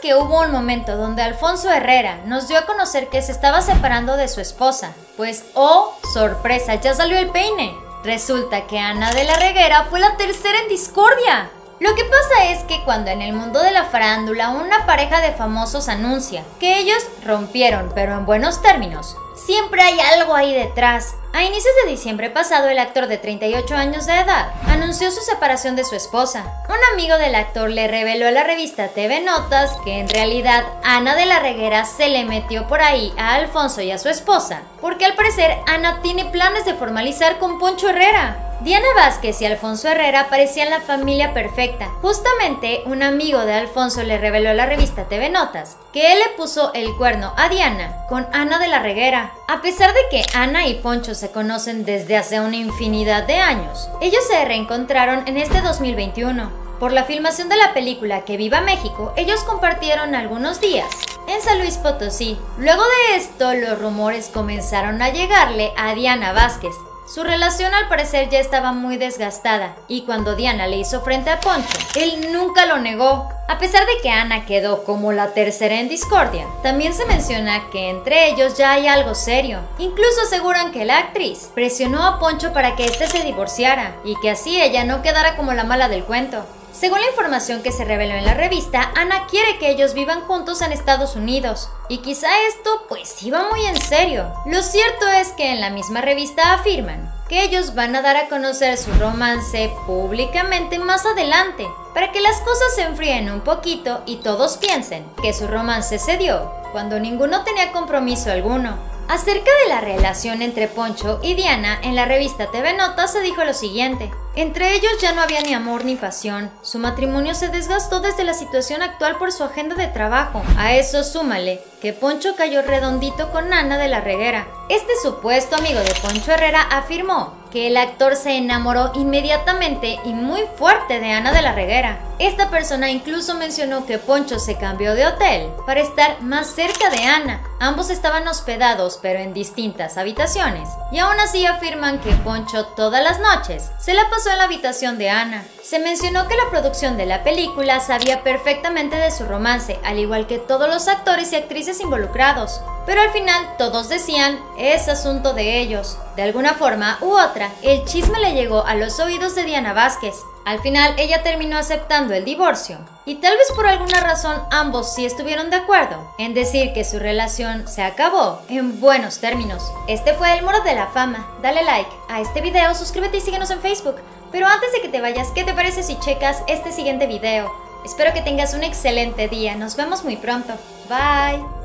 que hubo un momento donde Alfonso Herrera nos dio a conocer que se estaba separando de su esposa, pues ¡oh, sorpresa! Ya salió el peine. Resulta que Ana de la Reguera fue la tercera en discordia. Lo que pasa es que cuando en el mundo de la farándula una pareja de famosos anuncia que ellos rompieron, pero en buenos términos, siempre hay algo ahí detrás. A inicios de diciembre pasado, el actor de 38 años de edad anunció su separación de su esposa. Un amigo del actor le reveló a la revista TV Notas que en realidad Ana de la Reguera se le metió por ahí a Alfonso y a su esposa, porque al parecer Ana tiene planes de formalizar con Poncho Herrera. Diana Vázquez y Alfonso Herrera parecían la familia perfecta. Justamente, un amigo de Alfonso le reveló a la revista TV Notas que él le puso el cuerno a Diana con Ana de la Reguera. A pesar de que Ana y Poncho se conocen desde hace una infinidad de años, ellos se reencontraron en este 2021. Por la filmación de la película Que Viva México, ellos compartieron algunos días en San Luis Potosí. Luego de esto, los rumores comenzaron a llegarle a Diana Vázquez. Su relación al parecer ya estaba muy desgastada, y cuando Diana le hizo frente a Poncho, él nunca lo negó. A pesar de que Ana quedó como la tercera en discordia, también se menciona que entre ellos ya hay algo serio. Incluso aseguran que la actriz presionó a Poncho para que éste se divorciara, y que así ella no quedara como la mala del cuento. Según la información que se reveló en la revista, Ana quiere que ellos vivan juntos en Estados Unidos, y quizá esto pues iba muy en serio. Lo cierto es que en la misma revista afirman que ellos van a dar a conocer su romance públicamente más adelante, para que las cosas se enfríen un poquito y todos piensen que su romance se dio cuando ninguno tenía compromiso alguno. Acerca de la relación entre Poncho y Diana, en la revista TV Notas se dijo lo siguiente: entre ellos ya no había ni amor ni pasión. Su matrimonio se desgastó desde la situación actual por su agenda de trabajo. A eso súmale que Poncho cayó redondito con Ana de la Reguera. Este supuesto amigo de Poncho Herrera afirmó que el actor se enamoró inmediatamente y muy fuerte de Ana de la Reguera. Esta persona incluso mencionó que Poncho se cambió de hotel para estar más cerca de Ana. Ambos estaban hospedados pero en distintas habitaciones, y aún así afirman que Poncho todas las noches se la pasó en la habitación de Ana. Se mencionó que la producción de la película sabía perfectamente de su romance, al igual que todos los actores y actrices involucrados, pero al final todos decían es asunto de ellos. De alguna forma u otra, el chisme le llegó a los oídos de Diana Vázquez. Al final ella terminó aceptando el divorcio, y tal vez por alguna razón ambos sí estuvieron de acuerdo en decir que su relación se acabó en buenos términos. Este fue el Muro de la Fama. Dale like a este video, suscríbete y síguenos en Facebook. Pero antes de que te vayas, ¿qué te parece si checas este siguiente video? Espero que tengas un excelente día. Nos vemos muy pronto. Bye.